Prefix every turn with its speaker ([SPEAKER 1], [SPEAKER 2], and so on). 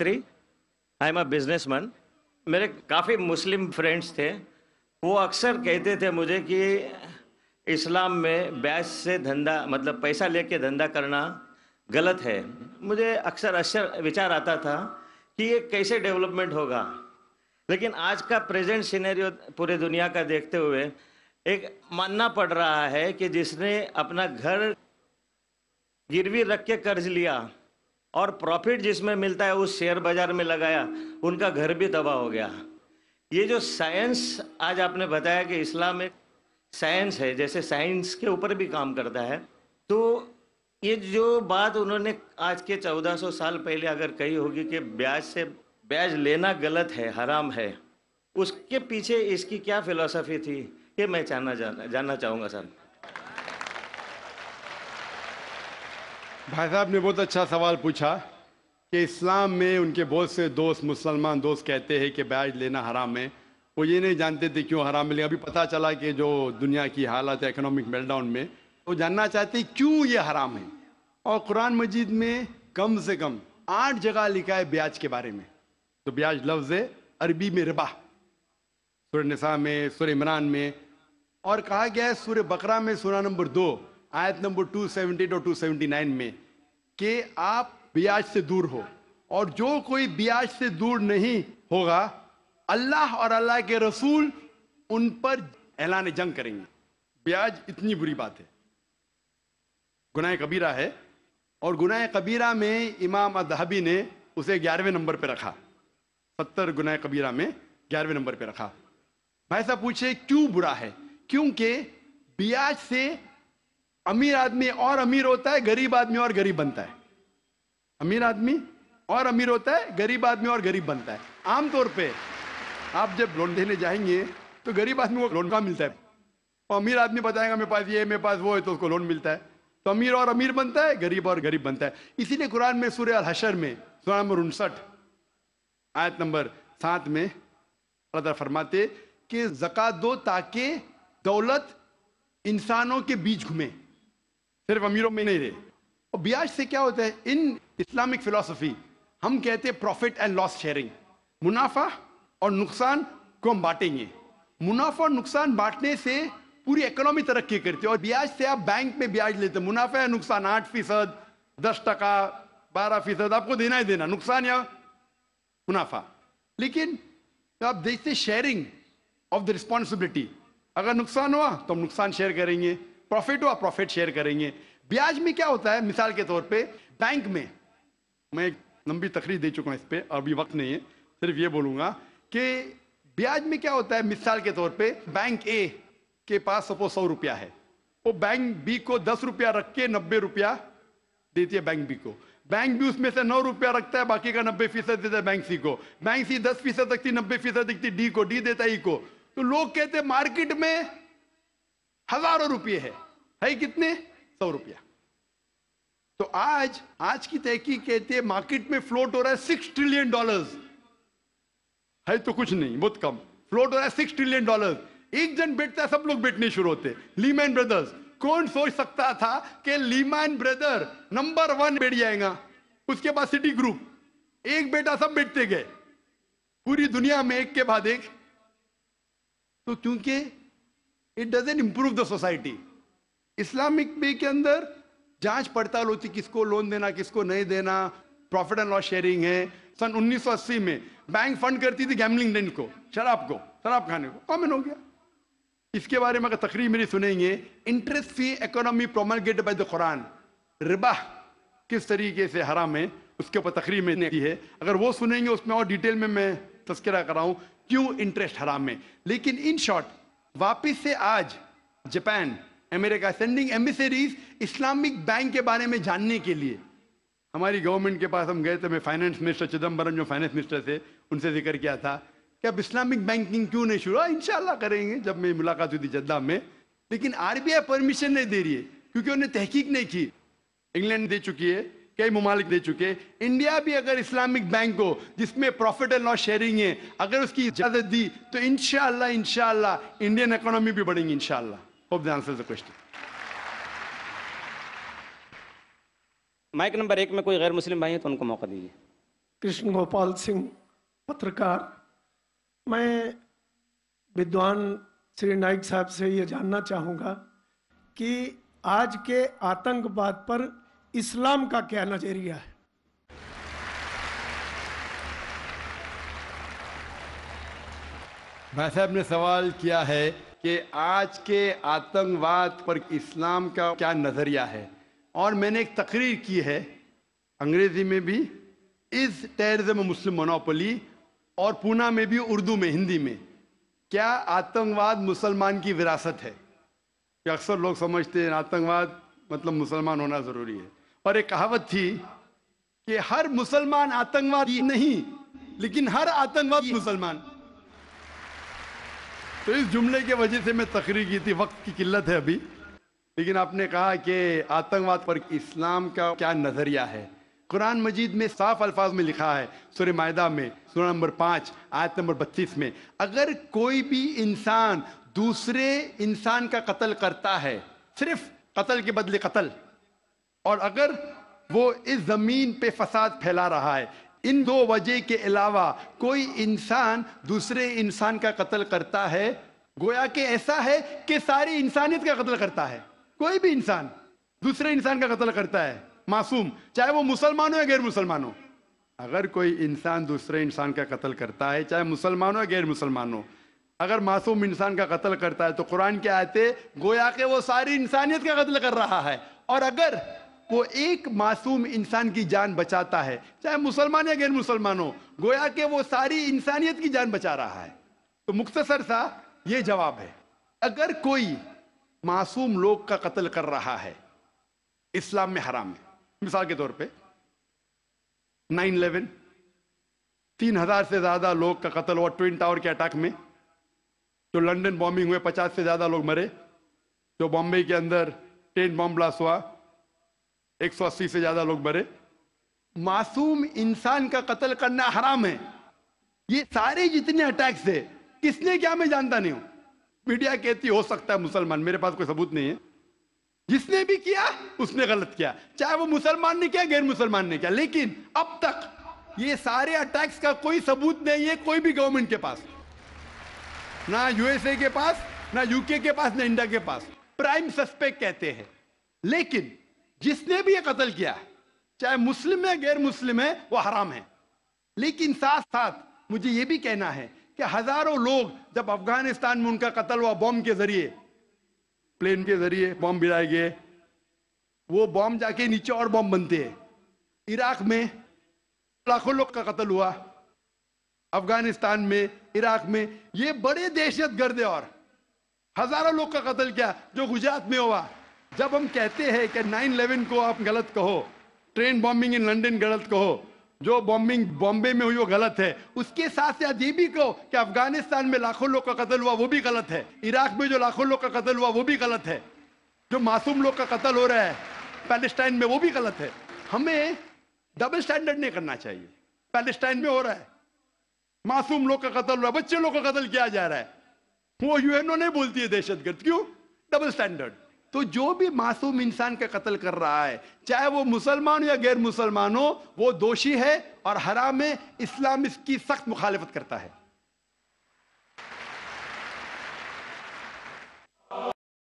[SPEAKER 1] मंत्री, I am a businessman. मेरे काफ़ी मुस्लिम फ्रेंड्स थे, वो अक्सर कहते थे मुझे कि इस्लाम में ब्याज से धंधा, मतलब पैसा लेके धंधा करना गलत है। मुझे अक्सर विचार आता था कि ये कैसे डेवलपमेंट होगा, लेकिन आज का प्रेजेंट सिनेरियो पूरे दुनिया का देखते हुए एक मानना पड़ रहा है कि जिसने अपना घर गिरवी रख के कर्ज लिया और प्रॉफिट जिसमें मिलता है उस शेयर बाजार में लगाया, उनका घर भी तबाह हो गया। ये जो साइंस आज आपने बताया कि इस्लाम एक साइंस है, जैसे साइंस के ऊपर भी काम करता है, तो ये जो बात उन्होंने आज के 1400 साल पहले अगर कही होगी कि ब्याज लेना गलत है, हराम है, उसके पीछे इसकी क्या फिलॉसफी थी, ये मैं जानना चाहूँगा सर।
[SPEAKER 2] भाई साहब ने बहुत अच्छा सवाल पूछा कि इस्लाम में उनके बहुत से दोस्त, मुसलमान दोस्त कहते हैं कि ब्याज लेना हराम है। वो ये नहीं जानते थे क्यों हराम है, लेकिन अभी पता चला कि जो दुनिया की हालत है इकोनॉमिक मेल्टडाउन में, वो जानना चाहते हैं क्यों ये हराम है। और कुरान मजीद में कम से कम 8 जगह लिखा है ब्याज के बारे में। तो ब्याज लफ्ज़ है अरबी में रिबा, सूरह निसा में, सूरह इमरान में, और कहा गया है सूरह बकरा में सूरह नंबर 2 आयत नंबर 278 और 279 में कि आप ब्याज से दूर हो, और जो कोई ब्याज से दूर नहीं होगा अल्लाह और अल्लाह के रसूल उन पर ऐलान जंग करेंगे। ब्याज इतनी बुरी बात है, गुनाह कबीरा है, और गुनाह कबीरा में इमाम अज़हबी ने उसे 11वें नंबर पे रखा, 70 गुनाह कबीरा में 11वें नंबर पे रखा। भाई साहब पूछे क्यों बुरा है? क्योंकि ब्याज से अमीर आदमी और अमीर होता है, गरीब आदमी और गरीब बनता है। अमीर आदमी और अमीर होता है, गरीब आदमी और गरीब बनता है। आमतौर पे आप जब लोन देने जाएंगे तो गरीब आदमी को लोन कहाँ मिलता है, और अमीर आदमी बताएगा मेरे पास ये, मेरे पास वो है, तो उसको लोन मिलता है। तो अमीर और अमीर बनता है, गरीब और गरीब बनता है। इसीलिए कुरान में सूरह अल हशर में सूरह नंबर 59 आयत नंबर 7 में अल्लाह ताला फरमाते कि ज़कात दो ताकि दौलत इंसानों के बीच घूमे, सिर्फ अमीरों में नहीं रहे। और ब्याज से क्या होता है, इन इस्लामिक फिलॉसफी हम कहते हैं प्रॉफिट एंड लॉस शेयरिंग, मुनाफा और नुकसान को हम बांटेंगे। मुनाफा और नुकसान बांटने से पूरी इकोनॉमी तरक्की करती है। और ब्याज से आप बैंक में ब्याज लेते हैं, मुनाफा या नुकसान 8%, 10%, 12% आपको देना ही देना, नुकसान या मुनाफा। लेकिन तो आप देखते शेयरिंग ऑफ द रिस्पॉन्सिबिलिटी, अगर नुकसान हुआ तो हम नुकसान शेयर करेंगे, प्रॉफिट हुआ प्रॉफिट शेयर करेंगे। ब्याज में क्या होता है, मिसाल के तौर पे बैंक में, मैं एक लंबी तकरीर दे चुका हूं इस पे, अभी वक्त नहीं है, सिर्फ ये बोलूंगा कि ब्याज में क्या होता है। मिसाल के तौर पे बैंक ए के पास सपोज 100 रुपया है, वो बैंक बी को 10 रुपया रख के 90 रुपया देती है बैंक बी को। बैंक बी उसमें से 9 रुपया रखता है, बाकी का 90% देता है बैंक सी को। बैंक सी 10% रखती, 90% देती डी को, डी देता ई को। तो लोग कहते हैं मार्केट में हजारों रुपये है कितने, 100 रुपया। तो आज की तहकीक कहते हैं मार्केट में फ्लोट हो रहा है $6 ट्रिलियन, है तो कुछ नहीं, बहुत कम फ्लोट हो रहा है $6 ट्रिलियन। एक जन बैठता है, सब लोग बैठने शुरू होते। लीमैन ब्रदर्स, कौन सोच सकता था कि लीमैन ब्रदर नंबर 1 बैठ जाएगा, उसके बाद सिटी ग्रुप, एक बेटा सब बैठते गए पूरी दुनिया में एक के बाद एक। तो क्योंकि it doesn't improve the society. Islamic पे के अंदर जांच पड़ताल होती, किसको लोन देना किसको नहीं देना, प्रॉफिट एंड लॉस शेयरिंग है। सन 1980 में बैंक फंड करती थी गैम्बलिंग डेन को, शराब खाने को, कॉमन हो गया। इसके बारे में अगर तकरीर मेरी सुनेंगे, interest free economy promulgated by the Quran, रिबा किस तरीके से हराम है, उसके ऊपर तकरीर मैंने की है। अगर वो सुनेंगे उसमें और डिटेल में मैं तस्करा कर रहा हूं क्यों इंटरेस्ट हराम है। लेकिन इन शॉर्ट वापिस से आज Japan, America sending emissaries Islamic bank के बारे में जानने के लिए। हमारी गवर्नमेंट के पास हम गए थे, मैं फाइनेंस मिनिस्टर चिदम्बरम जो फाइनेंस मिनिस्टर थे उनसे जिक्र किया था कि अब इस्लामिक बैंकिंग क्यों नहीं शुरू। इंशाल्लाह करेंगे, जब मेरी मुलाकात हुई थी जद्दा में। लेकिन आरबीआई परमिशन नहीं दे रही है क्योंकि उन्होंने तहकीक नहीं की। इंग्लैंड दे चुकी है, कई ममालिक दे चुके हैं। इंडिया भी अगर इस्लामिक बैंक को जिसमें प्रॉफिट एंड लॉस शेयरिंग है अगर उसकी इजाजत दी तो इंशाल्लाह इंडियन इकोनॉमी भी बढ़ेगी इंशाल्लाह। Hope that answers the question.
[SPEAKER 3] Mic number 1 में कोई गैर मुस्लिम भाई है तो उनको मौका दीजिए। कृष्ण गोपाल सिंह पत्रकार। मैं विद्वान श्री नाइक साहब से ये जानना चाहूँगा कि आज के आतंकवाद पर इस्लाम का क्या नज़रिया है।
[SPEAKER 2] भाई साहब ने सवाल किया है कि आज के आतंकवाद पर इस्लाम का क्या नज़रिया है, और मैंने एक तकरीर की है अंग्रेजी में भी, इज टेररिज्म मुस्लिम मोनोपोली, और पूना में भी उर्दू में, हिंदी में, क्या आतंकवाद मुसलमान की विरासत है। कि अक्सर लोग समझते हैं आतंकवाद मतलब मुसलमान होना ज़रूरी है, और एक कहावत थी कि हर मुसलमान आतंकवादी नहीं, लेकिन हर आतंकवादी मुसलमान। तो इस जुमले की वजह से मैं तकरीर की थी, वक्त की किल्लत है अभी, लेकिन आपने कहा कि आतंकवाद पर इस्लाम का क्या नज़रिया है। कुरान मजीद में साफ अल्फाज में लिखा है, सूरह मायदा में सूरह नंबर 5 आयत नंबर 32 में, अगर कोई भी इंसान दूसरे इंसान का कत्ल करता है, सिर्फ कत्ल के बदले कत्ल, और अगर वो इस जमीन पे फसाद फैला रहा है, इन दो वजह के अलावा कोई इंसान दूसरे इंसान का कत्ल करता है, गोया कि ऐसा है कि सारी इंसानियत का कत्ल करता है। कोई भी इंसान दूसरे इंसान का कत्ल करता है, मासूम, चाहे वो मुसलमान हो या गैर मुसलमान हो। अगर कोई इंसान दूसरे इंसान का कत्ल करता है, चाहे मुसलमान हो या गैर मुसलमान हो, अगर मासूम इंसान का कत्ल करता है, तो कुरान की आयतें गोया कि वो सारी इंसानियत का कत्ल कर रहा है। और अगर वो एक मासूम इंसान की जान बचाता है, चाहे मुसलमान या गैर मुसलमान हो, गोया कि वो सारी इंसानियत की जान बचा रहा है। तो मुख्तसर सा ये जवाब है, अगर कोई मासूम लोग का कत्ल कर रहा है, इस्लाम में हराम है। मिसाल के तौर पे 9/11 3,000 से ज्यादा लोग का कत्ल हुआ ट्विन टावर के अटैक में, जो लंदन बॉम्बिंग हुए 50 से ज्यादा लोग मरे, जो बॉम्बे के अंदर ट्रेन बॉम्ब ब्लास्ट हुआ 180 से ज्यादा लोग मरे। मासूम इंसान का कत्ल करना हराम है। ये सारे जितने अटैक्स है, किसने क्या मैं जानता नहीं हूं। मीडिया कहती हो सकता है मुसलमान, मेरे पास कोई सबूत नहीं है। जिसने भी किया उसने गलत किया, चाहे वो मुसलमान ने किया गैर मुसलमान ने किया, लेकिन अब तक ये सारे अटैक्स का कोई सबूत नहीं है कोई भी गवर्नमेंट के पास, ना यूएसए के पास, ना यूके के पास, ना इंडिया के पास। प्राइम सस्पेक्ट कहते हैं, लेकिन जिसने भी ये कत्ल किया, चाहे मुस्लिम है गैर मुस्लिम है, वो हराम है। लेकिन साथ साथ मुझे ये भी कहना है कि हजारों लोग जब अफगानिस्तान में उनका कत्ल हुआ बॉम्ब के जरिए, प्लेन के जरिए बॉम्ब गिराए गए, वो बॉम्ब जाके नीचे और बॉम्ब बनते हैं। इराक में लाखों लोग का कत्ल हुआ, अफगानिस्तान में, इराक में, ये बड़े दहशतगर्द है, और हजारों लोग का कत्ल किया जो गुजरात में हुआ। जब हम कहते हैं कि 9/11 को आप गलत कहो, ट्रेन बॉम्बिंग इन लंदन गलत कहो, जो बॉम्बिंग बॉम्बे में हुई वो गलत है, उसके साथ साथ ये भी कहो कि अफगानिस्तान में लाखों लोग का कत्ल हुआ वो भी गलत है, इराक में जो लाखों लोग का कत्ल हुआ वो भी गलत है, जो मासूम लोग का कत्ल हो रहा है पैलेस्टाइन में वो भी गलत है। हमें डबल स्टैंडर्ड नहीं करना चाहिए। पैलेस्टाइन में हो रहा है, मासूम लोग का कत्ल हो रहा है, बच्चे लोग का कत्ल किया जा रहा है, वो यूएनओ नहीं बोलती है दहशतगर्द। क्यों? Double standard. तो जो भी मासूम इंसान का कत्ल कर रहा है, चाहे वो मुसलमान हो या गैर मुसलमान हो, वो दोषी है और हराम है। इस्लाम इसकी सख्त मुखालिफत करता है।